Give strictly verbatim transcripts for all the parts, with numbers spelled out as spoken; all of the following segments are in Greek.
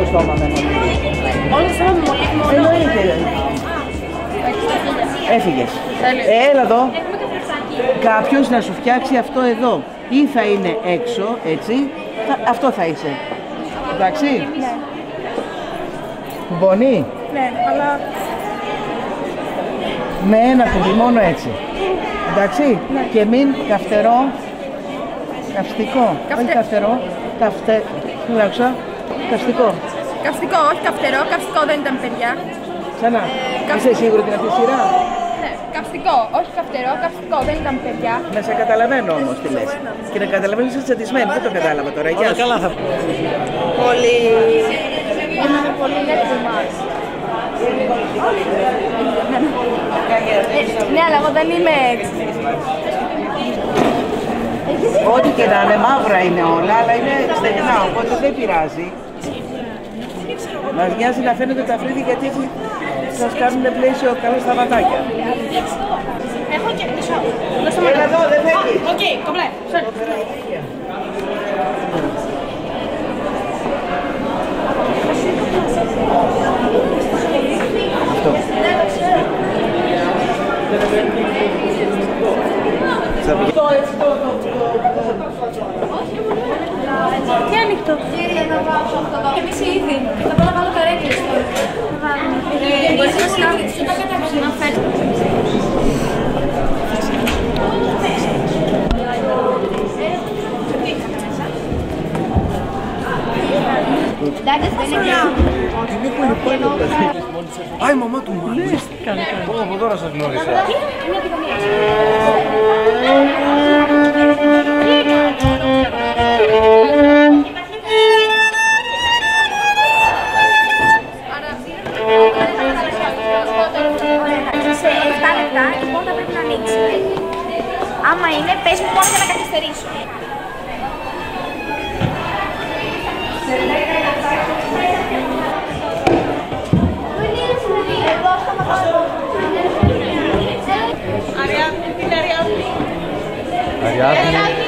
στόμα με μολύβι. Όλο το στόμα με μολύβι μόνο. Εννοείται. Έφυγες. Έλα εδώ. Κάποιος να σου φτιάξει αυτό εδώ. Ή θα είναι έξω, έτσι. Αυτό θα είσαι. Εντάξει. Ναι. Κουμπώνει. Ναι, αλλά... Με ένα κουμπί μόνο έτσι. Εντάξει. Ναι. Και μην καυτερό. Καυστικό. Καυτε... Όχι καυτερό. Καυτε... Λάξα. Καυστικό. Καυστικό, όχι καυτερό. Καυστικό δεν ήταν, παιδιά. Ξανά. Ε, καυ... Είσαι σίγουρη ότι είναι αυτή η σειρά. Ναι, καυστικό, όχι καυτερό. Καυστικό δεν ήταν, παιδιά. Να σε καταλαβαίνω όμως τι λες. Και να καταλαβαίνεις ότι είσαι τσαντισμένη. Δεν το κατάλαβα τώρα. Γεια σου. Καλά θα... Πολύ... Είναι πολύ έτοιμα. Ναι, αλλά εγώ δεν είμαι έτσι. Ό,τι και να είναι μαύρα είναι όλα, αλλά είναι στεγνά, οπότε δεν πειράζει. Μας νοιάζει να φαίνονται τα φρύδια γιατί σας κάνουν πλαίσιο καλά στα βατάκια. Έχω και μισό. Έλα εδώ, δεν φεύγεις. Οκ, κομπλέ. Αυτό. Τι ανοιχτό. Κύριε, να βάζω αυτό εδώ. Εμείς ήδη. Θα πάω να βάλω καρέκλες τώρα. Να βάλουμε. Μπορείς να σκάβεις. Να φέρεις. Εντάξει, δεν είναι πια. Είναι πολύ πολύ. Α, η μαμά του μάλιστα. Πω, από τώρα σας γνώρισα. Σε επτά λεπτά η πόρτα πρέπει να ανοίξει. Άμα είναι, πες μου μόνο για να καθυστερήσω. Αριάδνη.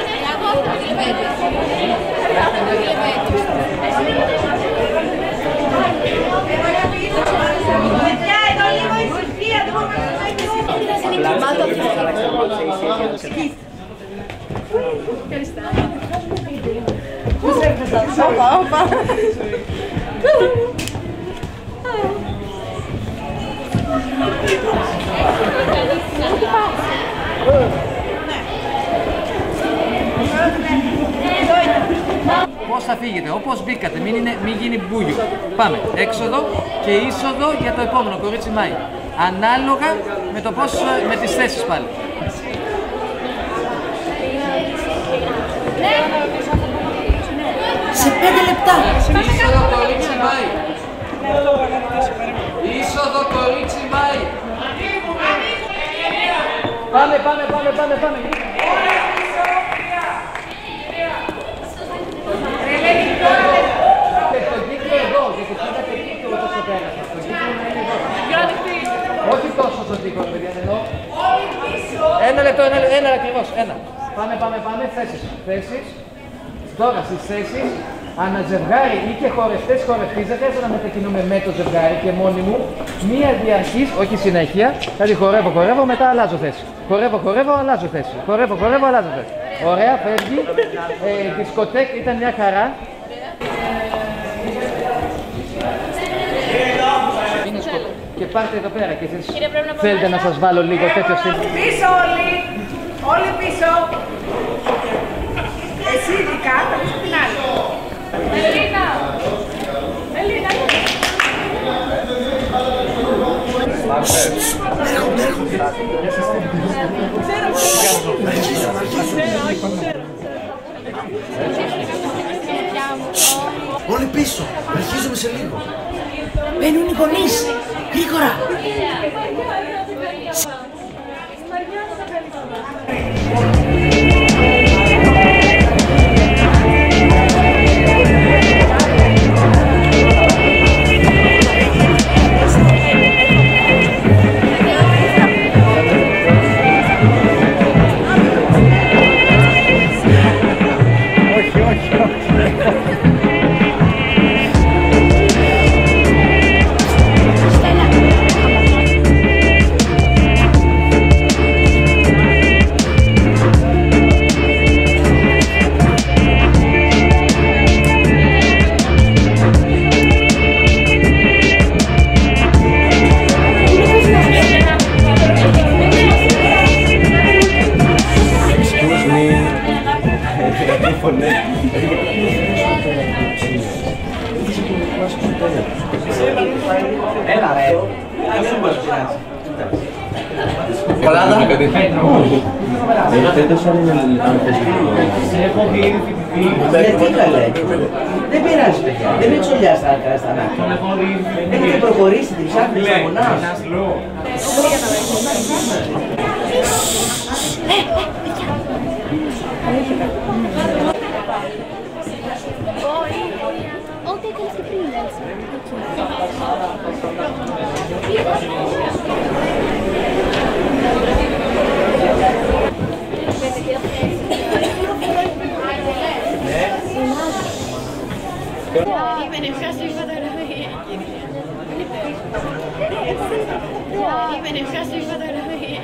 Όπα, όπα. Πώς θα φύγετε, όπως μπήκατε, μην, είναι, μην γίνει μπούγιο. Πάμε, έξοδο και είσοδο για το επόμενο, κορίτσι Μάη. Ανάλογα με, το πώς, με τις θέσεις πάλι. Σε πέντε λεπτά. Είσοδο, κορίτσι Μάη. Είσοδο, κορίτσι Μάη. Πάμε, πάμε, πάμε, πάμε, πάμε. Το κύκλο εδώ, γιατί πήγατε κύκλο τόσο πέρασε. Το κύκλο να είναι εδώ. Όχι τόσο το κύκλο, παιδιά, εδώ. Ένα λεπτό, ένα, ένα ακριβώς, ένα. Πάμε, πάμε, πάμε, θέσεις. Θέσεις. Τώρα στις θέσεις, αναζευγάρι ή και χορευτές χορευτής, δεν χρειάζεται να μετακινούμε με το ζευγάρι και μόνοι μου. Μία διαρκής, όχι συνέχεια, δηλαδή χορεύω, χορεύω, μετά αλλάζω θέση. Χορεύω, χορεύω, αλλάζω θέση. Χορεύω, χορεύω, αλλάζω θέση. Ωραία, φεύγει. Ε, δισκοτέκ ήταν μια χαρά. Και πάρτε εδώ πέρα και εσείς θέλετε να σας βάλω λίγο τέτοιο σύνδεσμο. Πίσω όλοι! Όλοι πίσω! Εσύ ειδικά θα πεις την άλλη. Μελίνα! Μελίνα! Όλοι πίσω. Αρχίζουμε σε λίγο. Μπαίνουν οι γονείς. Γρήγορα. Όχι, όχι, όχι. Έλα ρε. Δεν μπορείς να πειράσει. Καλά τα. Γιατί καλέ. Δεν πειράζει παιδιά. Δεν είναι τσολιά στα νάκια. Έχετε προχωρήσει την ψάχνη στα μονά. Ό,τι έκανες και πριν, έτσι. Είμαι ευχαριστή φωτογραφία. Είμαι ευχαριστή φωτογραφία.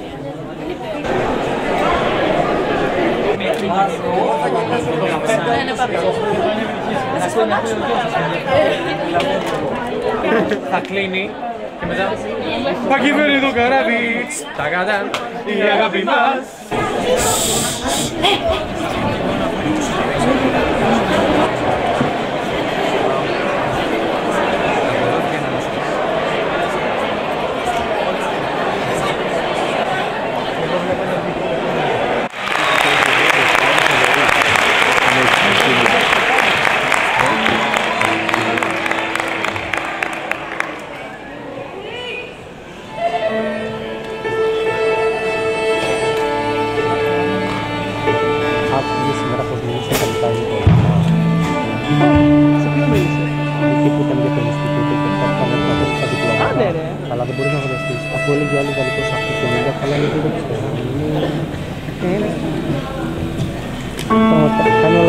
Θα κλείνει και μετά πακυβέρνει το καράβι. Τα κατά η αγάπη μας. Αλλά δεν μπορείς να φανταστείς. Αφού έλεγε ο άλλος γαλλικός αυτή και λίγα, καλά είναι δεν το πιστεύω. Πραγματικά,